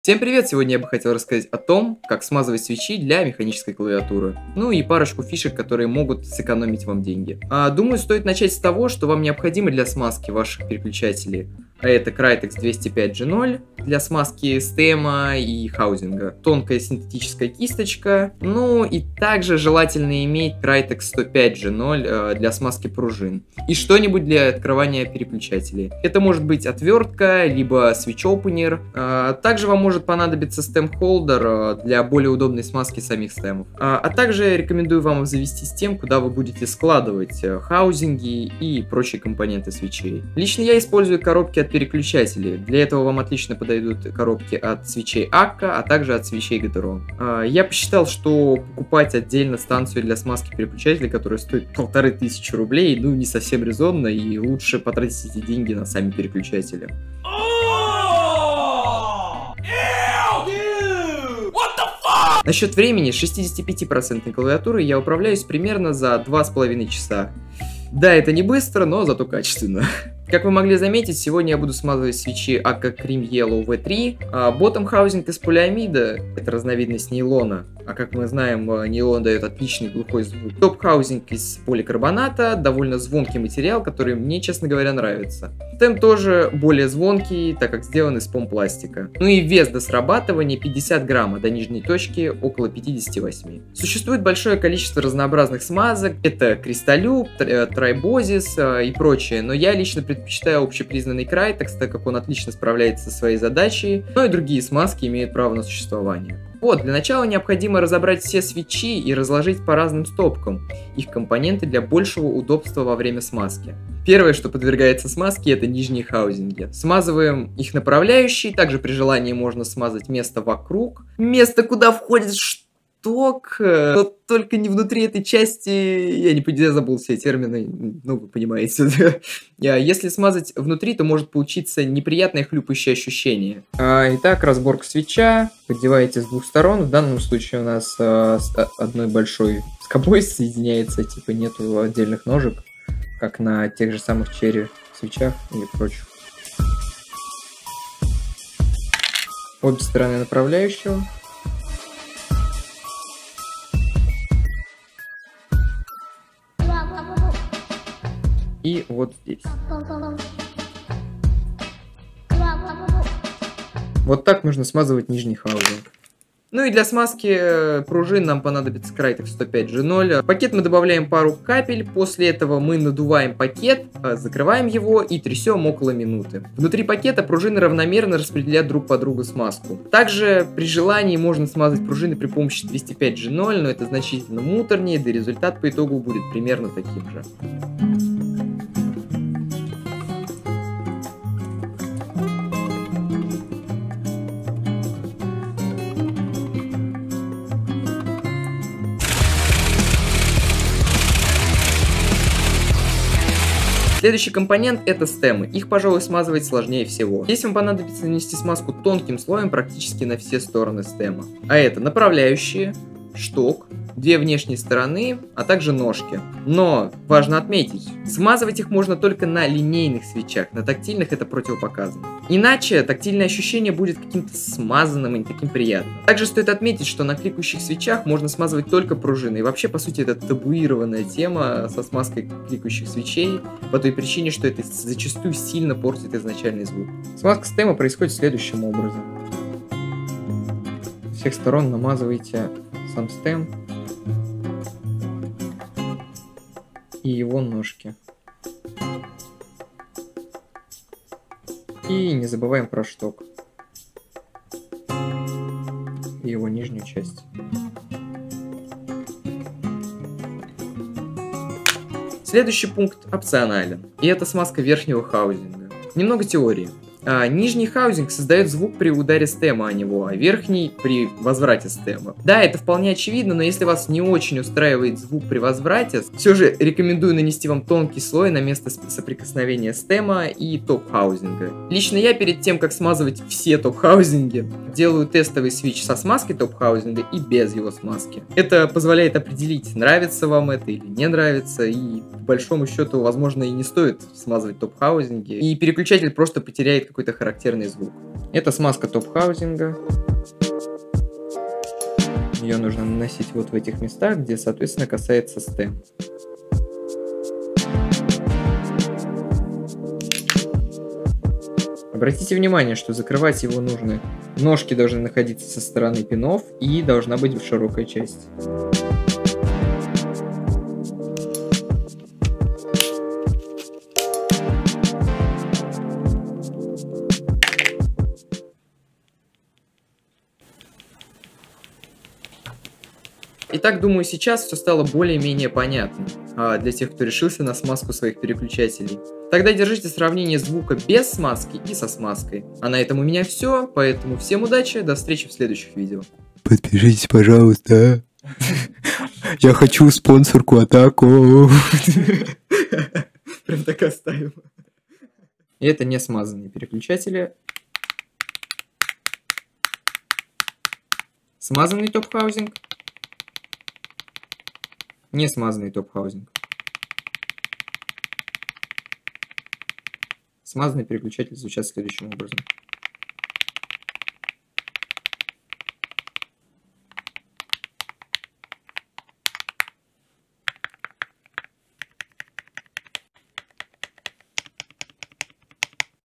Всем привет! Сегодня я бы хотел рассказать о том, как смазывать свечи для механической клавиатуры. Ну и парочку фишек, которые могут сэкономить вам деньги. Думаю, стоит начать с того, что вам необходимо для смазки ваших переключателей. А это Crytex 205G0 для смазки стема и хаузинга. Тонкая синтетическая кисточка. Ну и также желательно иметь Crytex 105G0 для смазки пружин. И что-нибудь для открывания переключателей. Это может быть отвертка, либо switch opener. Также вам может понадобиться стем-холдер для более удобной смазки самих стемов. А также рекомендую вам завести тем, куда вы будете складывать хаузинги и прочие компоненты свечей. Лично я использую коробки от переключателей. Для этого вам отлично подойдут коробки от свечей Акка, а также от свечей Gateron. Я посчитал, что покупать отдельно станцию для смазки переключателей, которая стоит 1500 рублей, ну не совсем резонно, и лучше потратить эти деньги на сами переключатели. Насчет времени, 65% клавиатуры я управляюсь примерно за 2,5 часа. Да, это не быстро, но зато качественно. Как вы могли заметить, сегодня я буду смазывать свечи Akka Cream Yellow V3. Bottom хаузинг из полиамида, это разновидность нейлона. А как мы знаем, нейлон дает отличный глухой звук. Топ хаузинг из поликарбоната, довольно звонкий материал, который мне, честно говоря, нравится. Стем тоже более звонкий, так как сделан из помпластика. Ну и вес до срабатывания 50 грамм, а до нижней точки около 58. Существует большое количество разнообразных смазок. Это кристаллюб, трайбозис и прочее. Но я лично предпочитаю общепризнанный Crytex, так как он отлично справляется со своей задачей. Но и другие смазки имеют право на существование. Вот, для начала необходимо разобрать все свечи и разложить по разным стопкам их компоненты для большего удобства во время смазки. Первое, что подвергается смазке, это нижние хаузинги. Смазываем их направляющие, также при желании можно смазать место вокруг. Место, куда входит шток, но только не внутри этой части, я забыл все термины, ну вы понимаете. Если смазать внутри, то может получиться неприятное хлюпающее ощущение. Итак, разборка свеча, поддеваете с двух сторон, в данном случае у нас одной большой скобой соединяется, типа нету отдельных ножек, как на тех же самых черри свечах и прочих. Обе стороны направляющего. И вот здесь. Вот так нужно смазывать нижний хаузинг. Ну и для смазки пружин нам понадобится Crytex 105G0. В пакет мы добавляем пару капель, после этого мы надуваем пакет, закрываем его и трясем около минуты. Внутри пакета пружины равномерно распределяют друг по другу смазку. Также при желании можно смазать пружины при помощи 205G0, но это значительно муторнее, да и результат по итогу будет примерно таким же. Следующий компонент это стемы. Их, пожалуй, смазывать сложнее всего. Здесь вам понадобится нанести смазку тонким слоем практически на все стороны стема. А это направляющие, шток, две внешние стороны, а также ножки. Но важно отметить, смазывать их можно только на линейных свечах, на тактильных это противопоказано. Иначе тактильное ощущение будет каким-то смазанным и не таким приятным. Также стоит отметить, что на кликающих свечах можно смазывать только пружины. И вообще, по сути, это табуированная тема со смазкой кликающих свечей, по той причине, что это зачастую сильно портит изначальный звук. Смазка стема происходит следующим образом. С всех сторон намазываете сам стем и его ножки. И не забываем про шток и его нижнюю часть. Следующий пункт опционален, и это смазка верхнего хаузинга. Немного теории. Нижний хаузинг создает звук при ударе стема о него, а верхний при возврате стема. Да, это вполне очевидно, но если вас не очень устраивает звук при возврате, все же рекомендую нанести вам тонкий слой на место соприкосновения стема и топ-хаузинга. Лично я перед тем, как смазывать все топ-хаузинги, делаю тестовый свич со смазкой топ-хаузинга и без его смазки. Это позволяет определить, нравится вам это или не нравится, и по большому счету, возможно, и не стоит смазывать топ-хаузинги, и переключатель просто потеряет какой-то характерный звук. Это смазка топ-хаузинга. Ее нужно наносить вот в этих местах, где, соответственно, касается стем. Обратите внимание, что закрывать его нужно. Ножки должны находиться со стороны пинов и должна быть широкая часть. Итак, думаю, сейчас все стало более-менее понятно для тех, кто решился на смазку своих переключателей. Тогда держите сравнение звука без смазки и со смазкой. А на этом у меня все, поэтому всем удачи, до встречи в следующих видео. Подпишитесь, пожалуйста. Я хочу спонсорку атаку. Прям так оставим. И это не смазанные переключатели. Смазанный топ-хаузинг. Не смазанный топ-хаузинг. Смазанный переключатель звучат следующим образом.